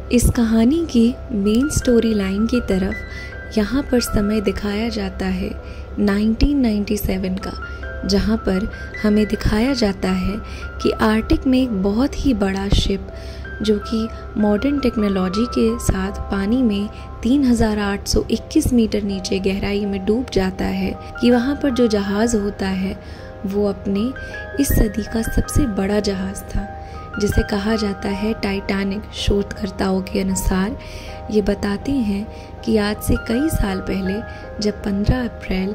इस कहानी की मेन स्टोरी लाइन की तरफ यहाँ पर समय दिखाया जाता है 1997 का, जहाँ पर हमें दिखाया जाता है कि आर्कटिक में एक बहुत ही बड़ा शिप जो कि मॉडर्न टेक्नोलॉजी के साथ पानी में 3821 मीटर नीचे गहराई में डूब जाता है, कि वहाँ पर जो जहाज़ होता है वो अपने इस सदी का सबसे बड़ा जहाज़ था, जिसे कहा जाता है टाइटैनिक। शोधकर्ताओं के अनुसार ये बताते हैं कि आज से कई साल पहले जब 15 अप्रैल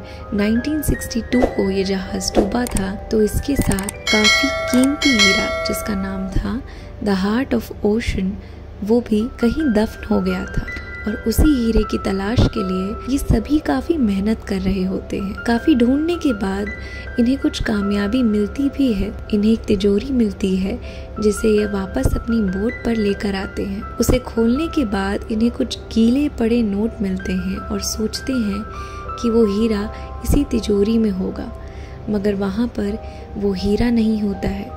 1962 को ये जहाज़ डूबा था, तो इसके साथ काफ़ी कीमती हीरा जिसका नाम था द हार्ट ऑफ ओशन, वो भी कहीं दफन हो गया था। और उसी हीरे की तलाश के लिए ये सभी काफ़ी मेहनत कर रहे होते हैं। काफ़ी ढूंढने के बाद इन्हें कुछ कामयाबी मिलती भी है। इन्हें एक तिजोरी मिलती है जिसे ये वापस अपनी बोट पर लेकर आते हैं। उसे खोलने के बाद इन्हें कुछ गीले पड़े नोट मिलते हैं और सोचते हैं कि वो हीरा इसी तिजोरी में होगा, मगर वहाँ पर वो हीरा नहीं होता है।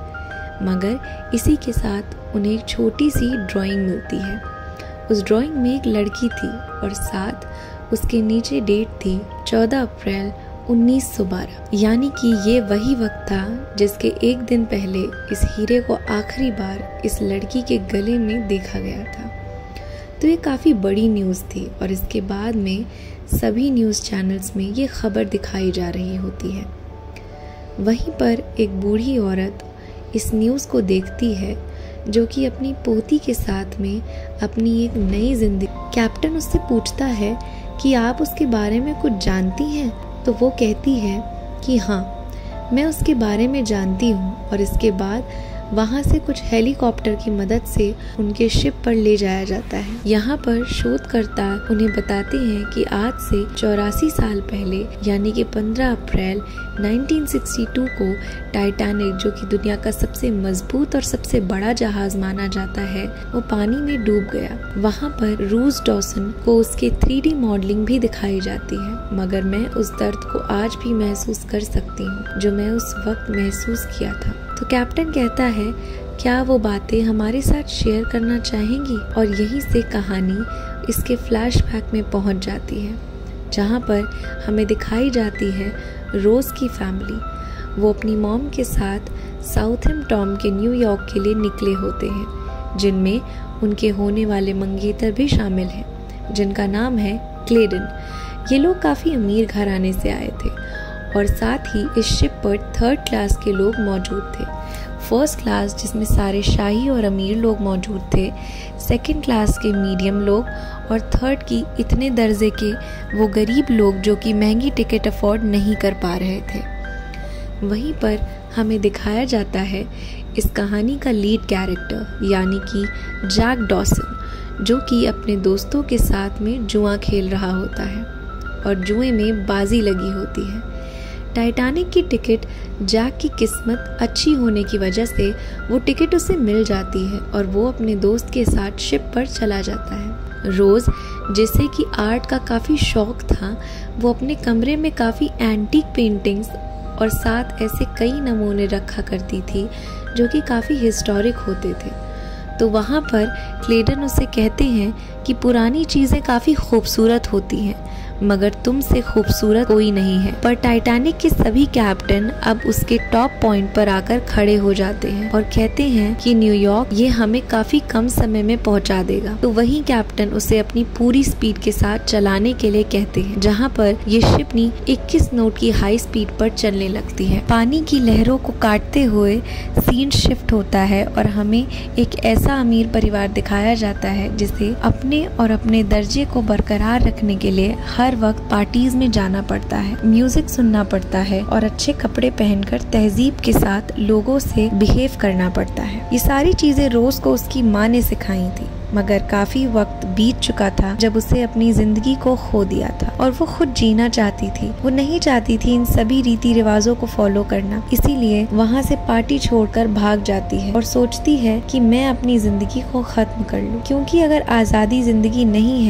मगर इसी के साथ उन्हें एक छोटी सी ड्राइंग मिलती है। उस ड्राइंग में एक लड़की थी और साथ उसके नीचे डेट थी 14 अप्रैल 1912, यानी कि ये वही वक्त था जिसके एक दिन पहले इस हीरे को आखिरी बार इस लड़की के गले में देखा गया था। तो ये काफ़ी बड़ी न्यूज़ थी और इसके बाद में सभी न्यूज़ चैनल्स में ये खबर दिखाई जा रही होती है। वहीं पर एक बूढ़ी औरत इस न्यूज़ को देखती है जो कि अपनी पोती के साथ में अपनी एक नई जिंदगी। कैप्टन उससे पूछता है कि आप उसके बारे में कुछ जानती हैं? तो वो कहती है कि हाँ, मैं उसके बारे में जानती हूँ। और इसके बाद वहाँ से कुछ हेलीकॉप्टर की मदद से उनके शिप पर ले जाया जाता है। यहाँ पर शोधकर्ता उन्हें बताते हैं कि आज से 84 साल पहले यानी कि 15 अप्रैल 1962 को टाइटैनिक, जो कि दुनिया का सबसे मजबूत और सबसे बड़ा जहाज माना जाता है, वो पानी में डूब गया। वहाँ पर रूस डॉसन को उसके 3D मॉडलिंग भी दिखाई जाती है, मगर मैं उस दर्द को आज भी महसूस कर सकती हूँ जो मैं उस वक्त महसूस किया था। तो कैप्टन कहता है, क्या वो बातें हमारे साथ शेयर करना चाहेंगी? और यहीं से कहानी इसके फ्लैशबैक में पहुंच जाती है, जहां पर हमें दिखाई जाती है रोज की फैमिली। वो अपनी मॉम के साथ साउथहैम्पटन के न्यूयॉर्क के लिए निकले होते हैं, जिनमें उनके होने वाले मंगेतर भी शामिल हैं, जिनका नाम है क्लेडन। ये लोग काफ़ी अमीर घराने से आए थे और साथ ही इस शिप पर 3rd क्लास के लोग मौजूद थे। 1st क्लास जिसमें सारे शाही और अमीर लोग मौजूद थे, 2nd क्लास के मीडियम लोग और 3rd की इतने दर्जे के वो गरीब लोग जो कि महंगी टिकट अफोर्ड नहीं कर पा रहे थे। वहीं पर हमें दिखाया जाता है इस कहानी का लीड कैरेक्टर यानी कि जैक डॉसन, जो कि अपने दोस्तों के साथ में जुआ खेल रहा होता है और जुए में बाजी लगी होती है। टाइटैनिक की टिकट जैक की किस्मत अच्छी होने की वजह से वो टिकट उसे मिल जाती है और वो अपने दोस्त के साथ शिप पर चला जाता है। रोज, जिसे कि आर्ट का काफ़ी शौक था, वो अपने कमरे में काफ़ी एंटीक पेंटिंग्स और साथ ऐसे कई नमूने रखा करती थी जो कि काफ़ी हिस्टोरिक होते थे। तो वहाँ पर क्लेडन उसे कहते हैं कि पुरानी चीज़ें काफ़ी खूबसूरत होती हैं, मगर तुमसे खूबसूरत कोई नहीं है। पर टाइटैनिक के सभी कैप्टन अब उसके टॉप पॉइंट पर आकर खड़े हो जाते हैं और कहते हैं कि न्यूयॉर्क ये हमें काफी कम समय में पहुंचा देगा। तो वही कैप्टन उसे अपनी पूरी स्पीड के साथ चलाने के लिए कहते हैं, जहां पर ये शिप 21 नॉट की हाई स्पीड पर चलने लगती है। पानी की लहरों को काटते हुए सीन शिफ्ट होता है और हमें एक ऐसा अमीर परिवार दिखाया जाता है जिसे अपने और अपने दर्जे को बरकरार रखने के लिए हर वक्त पार्टीज में जाना पड़ता है, म्यूजिक सुनना पड़ता है और अच्छे कपड़े पहनकर तहजीब के साथ लोगों से बिहेव करना पड़ता है। ये सारी चीजें रोज को उसकी माँ ने सिखाई थी, मगर काफी वक्त बीत चुका था जब उसे अपनी जिंदगी को खो दिया था और वो खुद जीना चाहती थी। वो नहीं चाहती थी इन सभी रीति रिवाजों को फॉलो करना, इसीलिए वहाँ से पार्टी छोड़कर भाग जाती है और सोचती है कि मैं अपनी जिंदगी को खत्म कर लूं, क्योंकि अगर आजादी जिंदगी नहीं है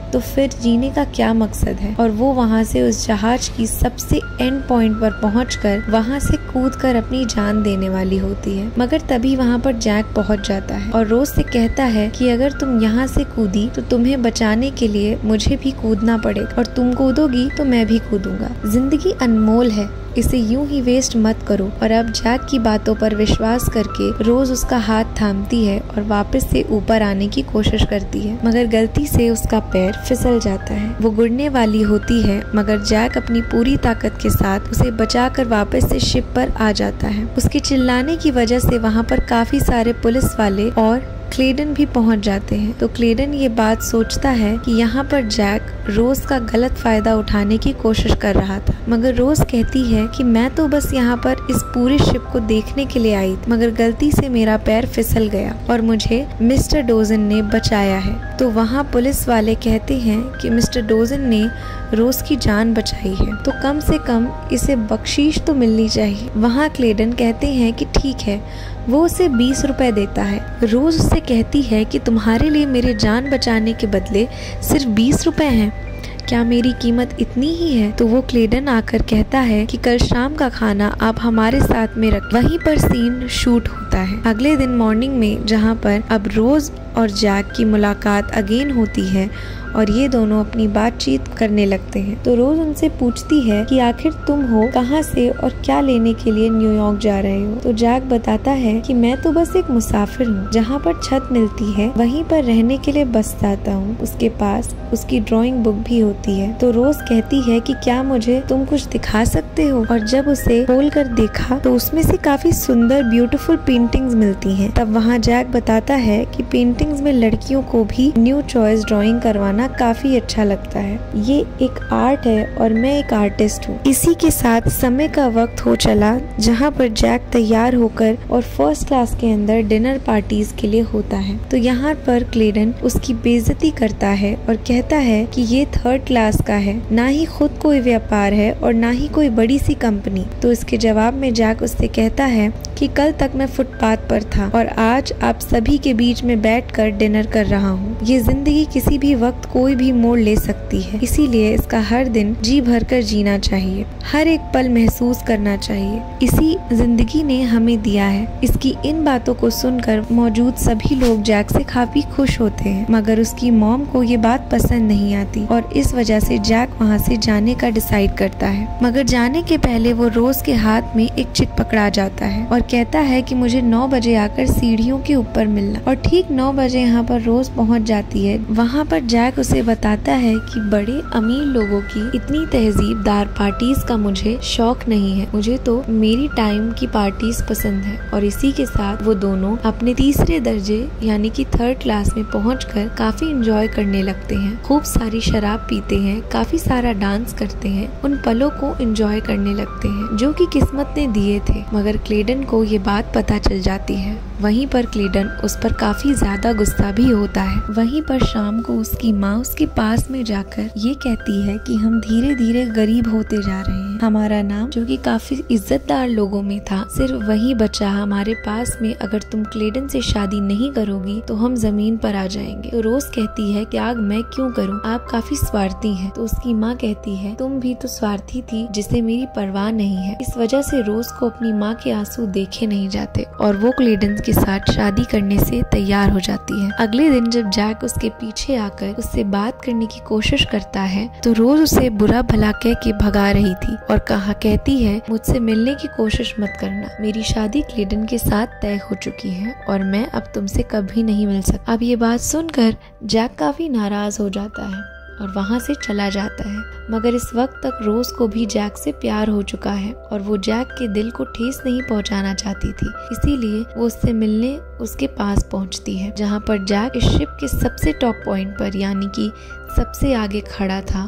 तो फिर जीने का क्या मकसद है। और वो वहाँ से उस जहाज की सबसे एंड पॉइंट पर पहुंचकर वहाँ से कूदकर अपनी जान देने वाली होती है। मगर तभी वहाँ पर जैक पहुंच जाता है और रोज से कहता है कि अगर तुम यहाँ से कूदी तो तुम्हें बचाने के लिए मुझे भी कूदना पड़ेगा, और तुम कूदोगी तो मैं भी कूदूंगा। जिंदगी अनमोल है, इसे यूं ही वेस्ट मत करो। और अब जैक की बातों पर विश्वास करके रोज उसका हाथ थामती है और वापस से ऊपर आने की कोशिश करती है, मगर गलती से उसका पैर फिसल जाता है। वो गिरने वाली होती है, मगर जैक अपनी पूरी ताकत के साथ उसे बचाकर वापस से शिप पर आ जाता है। उसके चिल्लाने की वजह से वहाँ पर काफी सारे पुलिस वाले और क्लेडन भी पहुंच जाते हैं। तो क्लेडन ये बात सोचता है कि यहाँ पर जैक रोज का गलत फायदा उठाने की कोशिश कर रहा था, मगर रोज कहती है कि मैं तो बस यहाँ पर इस पूरे शिप को देखने के लिए आई, मगर गलती से मेरा पैर फिसल गया और मुझे मिस्टर डोजन ने बचाया है। तो वहाँ पुलिस वाले कहते हैं कि मिस्टर डोजन ने रोज की जान बचाई है, तो कम से कम इसे बख्शीश तो मिलनी चाहिए। वहाँ क्लेडन कहते हैं कि ठीक है, वो उसे 20 रुपए देता है। रोज उससे कहती है कि तुम्हारे लिए मेरे जान बचाने के बदले सिर्फ 20 रुपए हैं, क्या मेरी कीमत इतनी ही है? तो वो क्लेडन आकर कहता है कि कल शाम का खाना आप हमारे साथ में रख। वहीं पर सीन शूट होता है अगले दिन मॉर्निंग में, जहाँ पर अब रोज और जैक की मुलाकात अगेन होती है और ये दोनों अपनी बातचीत करने लगते हैं। तो रोज उनसे पूछती है कि आखिर तुम हो कहाँ से और क्या लेने के लिए न्यूयॉर्क जा रहे हो। तो जैक बताता है कि मैं तो बस एक मुसाफिर हूँ, जहाँ पर छत मिलती है वहीं पर रहने के लिए बस जाता हूँ। उसके पास उसकी ड्राइंग बुक भी होती है। तो रोज कहती है कि क्या मुझे तुम कुछ दिखा सकते हो, और जब उसे खोल कर देखा तो उसमें से काफी सुंदर ब्यूटीफुल पेंटिंग्स मिलती हैं। तब वहाँ जैक बताता है कि पेंटिंग्स में लड़कियों को भी न्यू चॉइस ड्राइंग करवाना काफी अच्छा लगता है। ये एक आर्ट है और मैं एक आर्टिस्ट हूँ। इसी के साथ समय का वक्त हो चला, जहाँ पर जैक तैयार होकर और फर्स्ट क्लास के अंदर डिनर पार्टीज के लिए होता है। तो यहाँ पर क्लेडन उसकी बेइज्जती करता है और कहता है कि ये थर्ड क्लास का है, ना ही खुद कोई व्यापार है और ना ही कोई बड़ी सी कंपनी। तो इसके जवाब में जैक उससे कहता है कि कल तक मैं फुटपाथ पर था और आज आप सभी के बीच में बैठकर डिनर कर रहा हूँ। ये जिंदगी किसी भी वक्त कोई भी मोड़ ले सकती है, इसीलिए इसका हर दिन जी भरकर जीना चाहिए, हर एक पल महसूस करना चाहिए। इसी जिंदगी ने हमें दिया है। इसकी इन बातों को सुनकर मौजूद सभी लोग जैक से काफी खुश होते हैं, मगर उसकी मॉम को ये बात पसंद नहीं आती और इस वजह से जैक वहाँ से जाने का डिसाइड करता है। मगर जाने के पहले वो रोज के हाथ में एक चिट पकड़ा जाता है और कहता है कि मुझे 9 बजे आकर सीढ़ियों के ऊपर मिलना। और ठीक 9 बजे यहाँ पर रोज पहुँच जाती है। वहाँ पर जैक उसे बताता है कि बड़े अमीर लोगों की इतनी तहजीबदार पार्टीज का मुझे शौक नहीं है, मुझे तो मेरी टाइम की पार्टीज पसंद है। और इसी के साथ वो दोनों अपने तीसरे दर्जे यानी कि थर्ड क्लास में पहुंचकर काफी एंजॉय करने लगते हैं, खूब सारी शराब पीते हैं, काफी सारा डांस करते हैं, उन पलों को एंजॉय करने लगते हैं जो कि किस्मत ने दिए थे। मगर क्लेडन को ये बात पता चल जाती है। वहीं पर क्लेडन उस पर काफी ज्यादा गुस्सा भी होता है। वहीं पर शाम को उसकी माँ उसके पास में जाकर ये कहती है कि हम धीरे धीरे गरीब होते जा रहे हैं, हमारा नाम जो कि काफी इज्जतदार लोगों में था सिर्फ वही बचा हमारे पास में, अगर तुम क्लेडन से शादी नहीं करोगी तो हम जमीन पर आ जाएंगे। तो रोज कहती है कि आग मैं क्यों करूं, आप काफी स्वार्थी हैं। तो उसकी माँ कहती है तुम भी तो स्वार्थी थी जिसे मेरी परवाह नहीं है। इस वजह से रोज को अपनी माँ के आंसू देखे नहीं जाते और वो क्लेडन के साथ शादी करने से तैयार हो जाती है। अगले दिन जब जैक उसके पीछे आकर उससे बात करने की कोशिश करता है तो रोज उसे बुरा भला कह के भगा रही थी और कहती है मुझसे मिलने की कोशिश मत करना, मेरी शादी क्लेडन के साथ तय हो चुकी है और मैं अब तुमसे कभी नहीं मिल सकता। अब ये बात सुनकर जैक काफी नाराज हो जाता है और वहाँ से चला जाता है। मगर इस वक्त तक रोज को भी जैक से प्यार हो चुका है और वो जैक के दिल को ठेस नहीं पहुंचाना चाहती थी, इसीलिए वो उससे मिलने उसके पास पहुंचती है, जहाँ पर जैक इस शिप के सबसे टॉप पॉइंट पर यानी कि सबसे आगे खड़ा था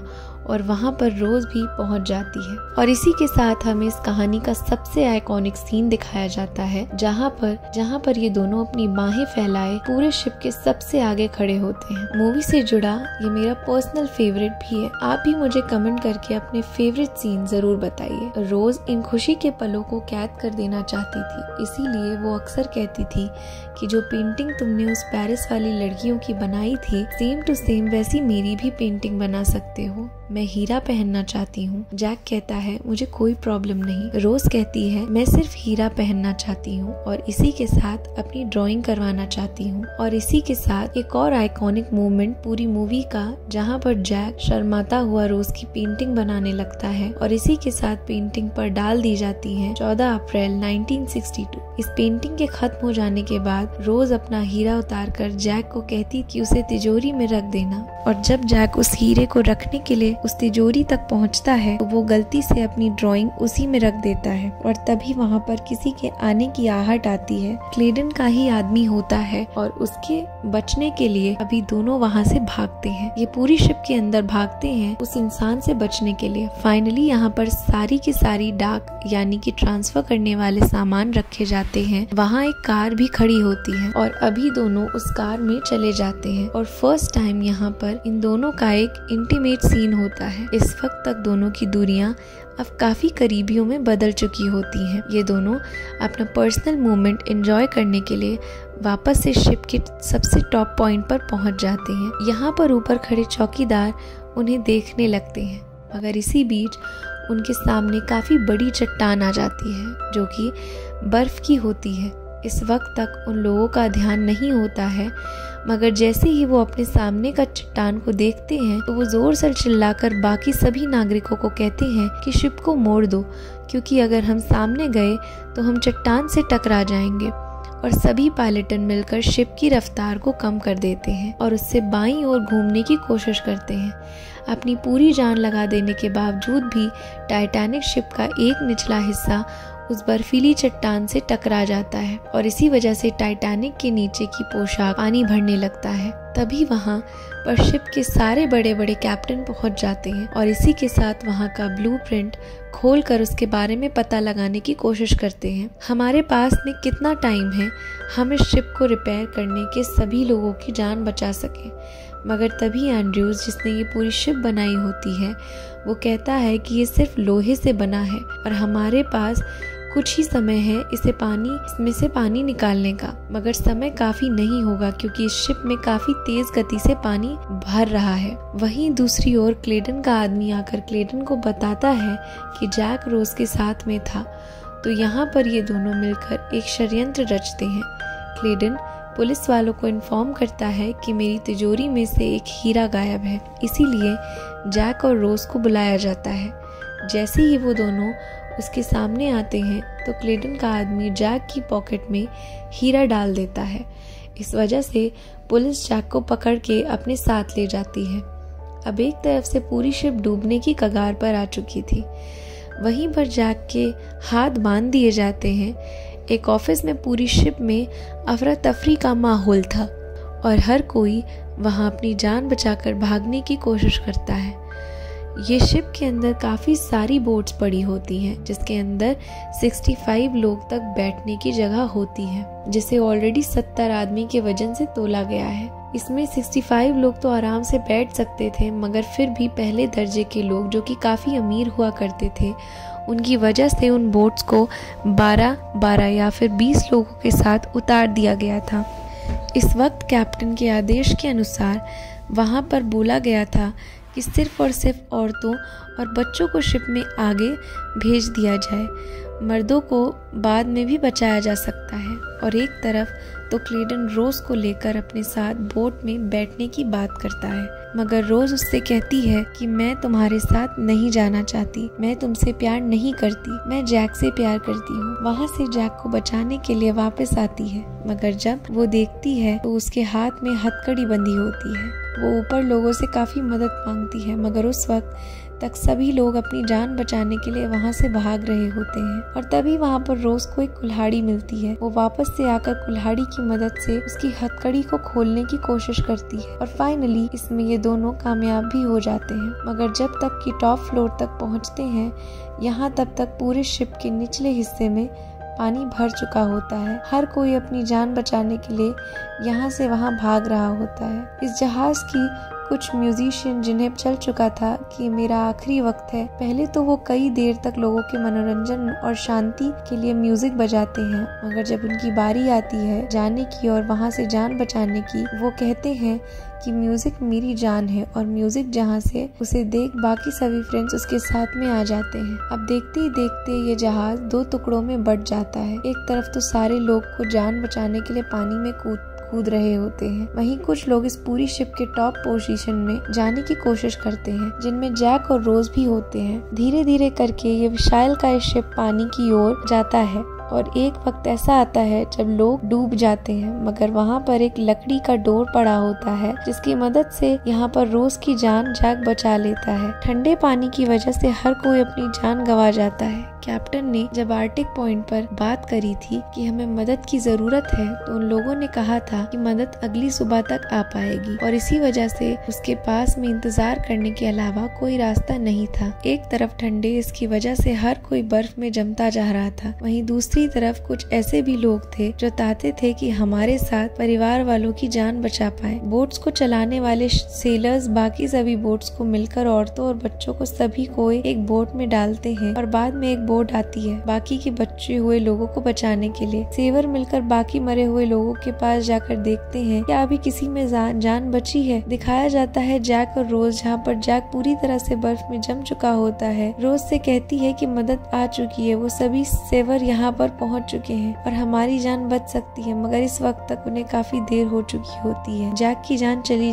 और वहाँ पर रोज भी पहुँच जाती है। और इसी के साथ हमें इस कहानी का सबसे आइकॉनिक सीन दिखाया जाता है, जहाँ पर ये दोनों अपनी बाहें फैलाए पूरे शिप के सबसे आगे खड़े होते हैं। मूवी से जुड़ा ये मेरा पर्सनल फेवरेट भी है। आप भी मुझे कमेंट करके अपने फेवरेट सीन जरूर बताइए। रोज इन खुशी के पलों को कैद कर देना चाहती थी, इसीलिए वो अक्सर कहती थी कि जो पेंटिंग तुमने उस पेरिस वाली लड़कियों की बनाई थी, सेम टू सेम वैसी मेरी भी पेंटिंग बना सकते हो। मैं हीरा पहनना चाहती हूँ। जैक कहता है मुझे कोई प्रॉब्लम नहीं। रोज कहती है मैं सिर्फ हीरा पहनना चाहती हूँ और इसी के साथ अपनी ड्राइंग करवाना चाहती हूँ। और इसी के साथ एक और आइकॉनिक मोमेंट पूरी मूवी का, जहाँ पर जैक शर्माता हुआ रोज की पेंटिंग बनाने लगता है और इसी के साथ पेंटिंग पर डाल दी जाती है 14 अप्रैल 1962। इस पेंटिंग के खत्म हो जाने के बाद रोज अपना हीरा उतार कर जैक को कहती कि उसे तिजोरी में रख देना। और जब जैक उस हीरे को रखने के लिए उस तिजोरी तक पहुंचता है तो वो गलती से अपनी ड्राइंग उसी में रख देता है और तभी वहाँ पर किसी के आने की आहट आती है। क्लेडन का ही आदमी होता है और उसके बचने के लिए अभी दोनों वहाँ से भागते हैं। ये पूरी शिप के अंदर भागते हैं उस इंसान से बचने के लिए। फाइनली यहाँ पर सारी की सारी डाक यानी कि ट्रांसफर करने वाले सामान रखे जाते हैं। वहाँ एक कार भी खड़ी होती है और अभी दोनों उस कार में चले जाते हैं और फर्स्ट टाइम यहाँ पर इन दोनों का एक इंटीमेट सीन होता है। इस वक्त तक दोनों की दूरियां अब काफी करीबियों में बदल चुकी होती हैं। ये दोनों अपना पर्सनल मोमेंट एंजॉय करने के लिए वापस से शिप के सबसे टॉप पॉइंट पर पहुंच जाते हैं। यहाँ पर ऊपर खड़े चौकीदार उन्हें देखने लगते हैं, मगर इसी बीच उनके सामने काफी बड़ी चट्टान आ जाती है जो कि बर्फ की होती है। इस वक्त तक उन लोगों का ध्यान नहीं होता है, मगर जैसे ही वो अपने सामने का चट्टान को देखते हैं तो वो जोर से चिल्लाकर बाकी सभी नागरिकों को कहते हैं कि शिप को मोड़ दो, क्योंकि अगर हम सामने गए तो हम चट्टान से टकरा जाएंगे। और सभी पायलटन मिलकर शिप की रफ्तार को कम कर देते हैं और उससे बाईं ओर घूमने की कोशिश करते हैं। अपनी पूरी जान लगा देने के बावजूद भी टाइटैनिक शिप का एक निचला हिस्सा उस बर्फीली चट्टान से टकरा जाता है और इसी वजह से टाइटैनिक के नीचे की पोशाक पानी भरने लगता है। तभी वहाँ पर शिप के सारे बड़े बड़े कैप्टन पहुँच जाते हैं और इसी के साथ वहाँ का ब्लूप्रिंट खोलकर उसके बारे में पता लगाने की कोशिश करते हैं। हमारे पास में कितना टाइम है हम इस शिप को रिपेयर करने के सभी लोगों की जान बचा सकें। मगर तभी एंड्रयूज, जिसने ये पूरी शिप बनाई होती है, वो कहता है कि ये सिर्फ लोहे से बना है और हमारे पास कुछ ही समय है इसमें से पानी निकालने का, मगर समय काफी नहीं होगा क्योंकि इस शिप में काफी तेज गति से पानी भर रहा है। वहीं दूसरी ओर क्लेडन का आदमी आकर क्लेडन को बताता है कि जैक रोज के साथ में था। तो यहाँ पर ये दोनों मिलकर एक षड्यंत्र रचते हैं। क्लेडन पुलिस वालों को इन्फॉर्म करता है कि मेरी तिजोरी में से एक हीरा गायब है, इसीलिए जैक और रोज को बुलाया जाता है। जैसे ही वो दोनों उसके सामने आते हैं तो क्लेडन का आदमी जैक की पॉकेट में हीरा डाल देता है। इस वजह से पुलिस जैक को पकड़ के अपने साथ ले जाती है। अब एक तरफ से पूरी शिप डूबने की कगार पर आ चुकी थी। वहीं पर जैक के हाथ बांध दिए जाते हैं। एक ऑफिस में पूरी शिप में अफरा तफरी का माहौल था और हर कोई वहां अपनी जान बचाकर भागने की कोशिश करता है। ये शिप के अंदर काफ़ी सारी बोट्स पड़ी होती हैं, जिसके अंदर 65 लोग तक बैठने की जगह होती है, जिसे ऑलरेडी 70 आदमी के वजन से तोला गया है। इसमें 65 लोग तो आराम से बैठ सकते थे, मगर फिर भी पहले दर्जे के लोग जो कि काफ़ी अमीर हुआ करते थे, उनकी वजह से उन बोट्स को 12 या फिर 20 लोगों के साथ उतार दिया गया था। इस वक्त कैप्टन के आदेश के अनुसार वहाँ पर बोला गया था कि सिर्फ और सिर्फ औरतों और बच्चों को शिप में आगे भेज दिया जाए, मर्दों को बाद में भी बचाया जा सकता है। और एक तरफ तो क्लेडन रोज को लेकर अपने साथ बोट में बैठने की बात करता है, मगर रोज उससे कहती है कि मैं तुम्हारे साथ नहीं जाना चाहती, मैं तुमसे प्यार नहीं करती, मैं जैक से प्यार करती हूँ। वहाँ से जैक को बचाने के लिए वापस आती है, मगर जब वो देखती है तो उसके हाथ में हथकड़ी बंधी होती है। वो ऊपर लोगों से काफी मदद मांगती है, मगर उस वक्त तक सभी लोग अपनी जान बचाने के लिए वहाँ से भाग रहे होते हैं और तभी वहाँ पर रोज को एक कुल्हाड़ी मिलती है। वो वापस से आकर कुल्हाड़ी की मदद से उसकी हथकड़ी को खोलने की कोशिश करती है और फाइनली इसमें ये दोनों कामयाब भी हो जाते हैं। मगर जब तक कि टॉप फ्लोर तक पहुँचते हैं यहाँ तब तक पूरे शिप के निचले हिस्से में पानी भर चुका होता है। हर कोई अपनी जान बचाने के लिए यहाँ से वहाँ भाग रहा होता है। इस जहाज की कुछ म्यूजिशियन जिन्हें चल चुका था कि मेरा आखिरी वक्त है, पहले तो वो कई देर तक लोगों के मनोरंजन और शांति के लिए म्यूजिक बजाते हैं, मगर जब उनकी बारी आती है जाने की और वहाँ से जान बचाने की, वो कहते हैं कि म्यूजिक मेरी जान है और म्यूजिक जहाँ से उसे देख बाकी सभी फ्रेंड्स उसके साथ में आ जाते हैं। अब देखते ही देखते ये जहाज 2 टुकड़ों में बट जाता है। एक तरफ तो सारे लोग को जान बचाने के लिए पानी में कूद रहे होते हैं, वहीं कुछ लोग इस पूरी शिप के टॉप पोजीशन में जाने की कोशिश करते हैं, जिनमें जैक और रोज भी होते हैं। धीरे धीरे करके ये विशालकाय शिप पानी की ओर जाता है और एक वक्त ऐसा आता है जब लोग डूब जाते हैं, मगर वहाँ पर एक लकड़ी का डोर पड़ा होता है जिसकी मदद से यहाँ पर रोज की जान जैक बचा लेता है। ठंडे पानी की वजह से हर कोई अपनी जान गंवा जाता है। कैप्टन ने जब आर्टिक पॉइंट पर बात करी थी कि हमें मदद की जरूरत है, तो उन लोगों ने कहा था कि मदद अगली सुबह तक आ पाएगी और इसी वजह से उसके पास में इंतजार करने के अलावा कोई रास्ता नहीं था। एक तरफ ठंडे इसकी वजह से हर कोई बर्फ में जमता जा रहा था, वहीं दूसरी तरफ कुछ ऐसे भी लोग थे जो चाहते थे कि हमारे साथ परिवार वालों की जान बचा पाए। बोट्स को चलाने वाले सेलर्स बाकी सभी बोट्स को मिलकर औरतों और बच्चों को सभी को एक बोट में डालते हैं और बाद में एक बोट आती है बाकी के बचे हुए लोगों को बचाने के लिए। सेवर मिलकर बाकी मरे हुए लोगों के पास जाकर देखते हैं क्या अभी किसी में जान बची है। दिखाया जाता है जैक और रोज, जहाँ पर जैक पूरी तरह से बर्फ में जम चुका होता है। रोज से कहती है कि मदद आ चुकी है, वो सभी सेवर यहाँ पर पहुँच चुके हैं और हमारी जान बच सकती है, मगर इस वक्त तक उन्हें काफी देर हो चुकी होती है। जैक की जान चली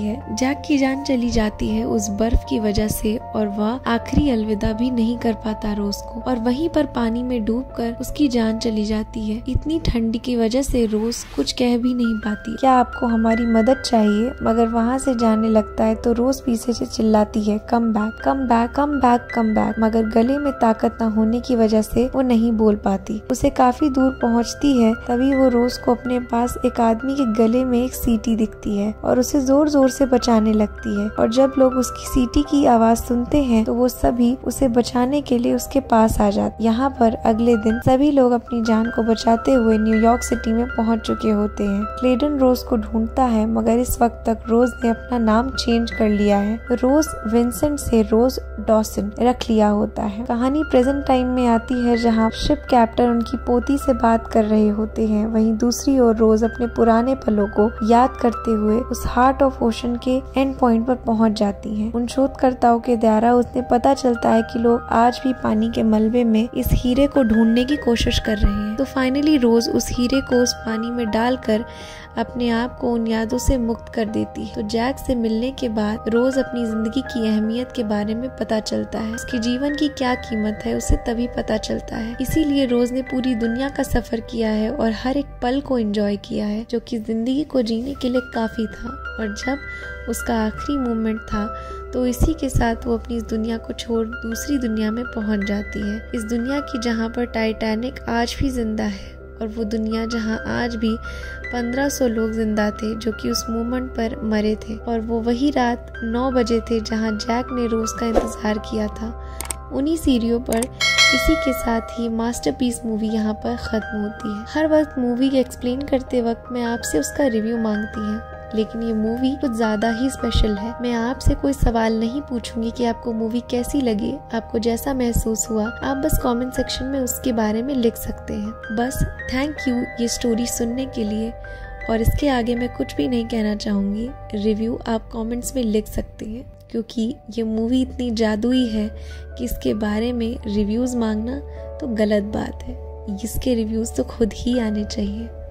जाती है उस बर्फ की वजह से और वह आखिरी अलविदा भी नहीं कर पाता रोज को, और वहीं पर पानी में डूबकर उसकी जान चली जाती है। इतनी ठंडी की वजह से रोज कुछ कह भी नहीं पाती। क्या आपको हमारी मदद चाहिए? मगर वहाँ से जाने लगता है तो रोज पीछे से चिल्लाती है come back come back come back come back, मगर गले में ताकत न होने की वजह से वो नहीं बोल पाती। उसे काफी दूर पहुँचती है, तभी वो रोज को अपने पास एक आदमी के गले में एक सीटी दिखती है और उसे जोर जोर से बचाने लगती है, और जब लोग उसकी सीटी की आवाज सुनते हैं तो वो सभी उसे बचाने के लिए उसके पास आ जाते। यहाँ पर अगले दिन सभी लोग अपनी जान को बचाते हुए न्यूयॉर्क सिटी में पहुँच चुके होते हैं। क्लेडन रोज को ढूंढता है, मगर इस वक्त तक रोज ने अपना नाम चेंज कर लिया है। रोज विंसेंट से रोज डॉसन रख लिया होता है। कहानी प्रेजेंट टाइम में आती है जहाँ शिप कैप्टन उनकी पोती से बात कर रहे होते हैं, वहीं दूसरी ओर रोज अपने पुराने पलों को याद करते हुए उस हार्ट ऑफ ओशन के एंड पॉइंट पर पहुंच जाती हैं। उन शोधकर्ताओं के द्वारा उन्हें पता चलता है कि लोग आज भी पानी के मलबे में इस हीरे को ढूंढने की कोशिश कर रहे हैं। तो फाइनली रोज उस हीरे को उस पानी में डालकर अपने आप को उन यादों से मुक्त कर देती है। तो जैक से मिलने के बाद रोज अपनी जिंदगी की अहमियत के बारे में पता चलता है, उसके जीवन की क्या कीमत है उसे तभी पता चलता है। इसीलिए रोज ने पूरी दुनिया का सफर किया है और हर एक पल को एंजॉय किया है, जो कि जिंदगी को जीने के लिए काफी था। और जब उसका आखिरी मोमेंट था तो इसी के साथ वो अपनी इस दुनिया को छोड़ दूसरी दुनिया में पहुंच जाती है। इस दुनिया की जहाँ पर टाइटैनिक आज भी जिंदा है, और वो दुनिया जहाँ आज भी 1500 लोग जिंदा थे जो कि उस मोमेंट पर मरे थे, और वो वही रात 9 बजे थे जहाँ जैक ने रोज का इंतजार किया था। उन्हीं सीढ़ियों पर इसी के साथ ही मास्टरपीस मूवी यहाँ पर खत्म होती है। हर वक्त मूवी एक्सप्लेन करते वक्त मैं आपसे उसका रिव्यू मांगती हूँ, लेकिन ये मूवी कुछ ज्यादा ही स्पेशल है। मैं आपसे कोई सवाल नहीं पूछूंगी कि आपको मूवी कैसी लगी, आपको जैसा महसूस हुआ आप बस कमेंट सेक्शन में उसके बारे में लिख सकते हैं। बस थैंक यू ये स्टोरी सुनने के लिए, और इसके आगे मैं कुछ भी नहीं कहना चाहूँगी। रिव्यू आप कमेंट्स में लिख सकते हैं, क्योंकि ये मूवी इतनी जादुई है कि इसके बारे में रिव्यूज़ मांगना तो गलत बात है। इसके रिव्यूज़ तो खुद ही आने चाहिए।